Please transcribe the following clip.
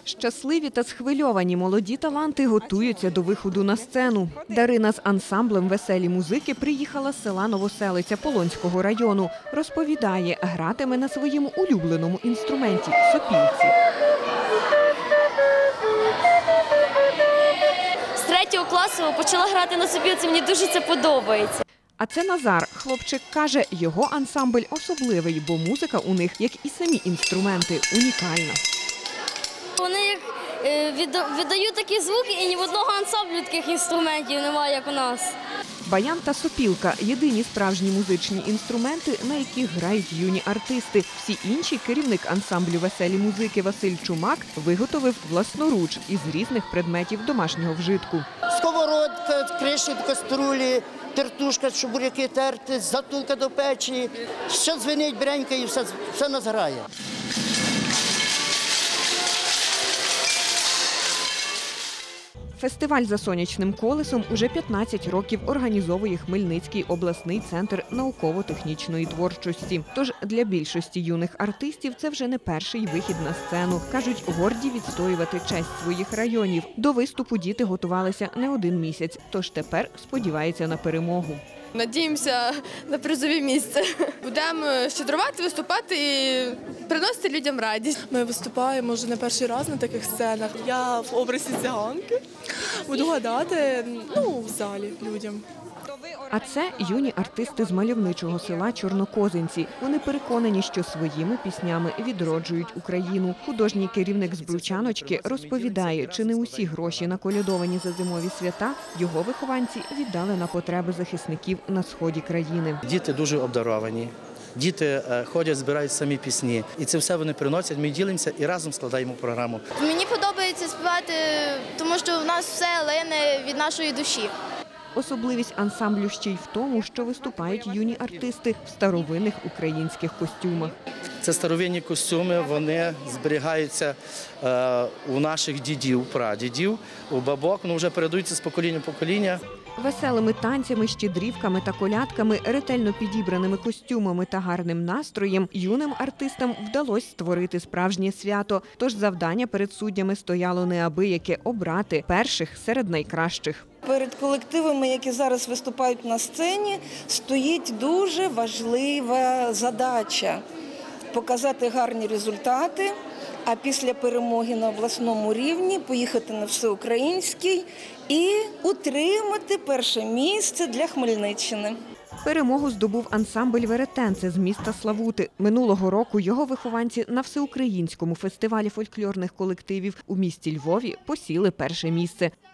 Щасливі та схвильовані молоді таланти готуються до виходу на сцену. Дарина з ансамблем «Веселі музики» приїхала з села Новоселиця Полонського району. Розповідає, гратиме на своєму улюбленому інструменті – сопілці. З 3 класу почала грати на сопілці, мені дуже це подобається. А це Назар. Хлопчик каже, його ансамбль особливий, бо музика у них, як і самі інструменти, унікальна. Вони видають такі звуки, і ні в одного ансамблю таких інструментів немає, як у нас. Баян та сопілка – єдині справжні музичні інструменти, на яких грають юні артисти. Всі інші керівник ансамблю «Веселі музики» Василь Чумак виготовив власноруч із різних предметів домашнього вжитку. Сковородка, криші до каструлі, тертушка, щоб буряки терти, затулка до печі. Все дзвенить, бренька і все нас грає. Фестиваль «За сонячним колесом» уже 15 років організовує Хмельницький обласний центр науково-технічної творчості. Тож для більшості юних артистів це вже не перший вихід на сцену. Кажуть, горді відстоювати честь своїх районів. До виступу діти готувалися не один місяць, тож тепер сподіваються на перемогу. Надіємося на призові місце. Будемо щедрувати, виступати і приносити людям радість. Ми виступаємо вже не перший раз на таких сценах. Я в образі циганки буду гадати в залі людям. А це юні артисти з мальовничого села Чорнокозинці. Вони переконані, що своїми піснями відроджують Україну. Художній керівник з Блучаночки розповідає, чи не усі гроші, наколядовані за зимові свята, його вихованці віддали на потреби захисників на сході країни. Діти дуже обдаровані. Діти ходять, збирають самі пісні. І це все вони приносять, ми ділимося і разом складаємо програму. Мені подобається співати, тому що в нас все лине від нашої душі. Особливість ансамблю ще й в тому, що виступають юні артисти в старовинних українських костюмах. Це старовинні костюми, вони зберігаються у наших дідів, прадідів, у бабок, вони вже передаються з покоління в покоління. Веселими танцями, щедрівками та колядками, ретельно підібраними костюмами та гарним настроєм юним артистам вдалося створити справжнє свято. Тож завдання перед суддями стояло неабияке – обрати перших серед найкращих. Перед колективами, які зараз виступають на сцені, стоїть дуже важлива задача – показати гарні результати, а після перемоги на обласному рівні поїхати на всеукраїнський і утримати перше місце для Хмельниччини. Перемогу здобув ансамбль «Веретенце» з міста Славути. Минулого року його вихованці на всеукраїнському фестивалі фольклорних колективів у місті Львові посіли перше місце.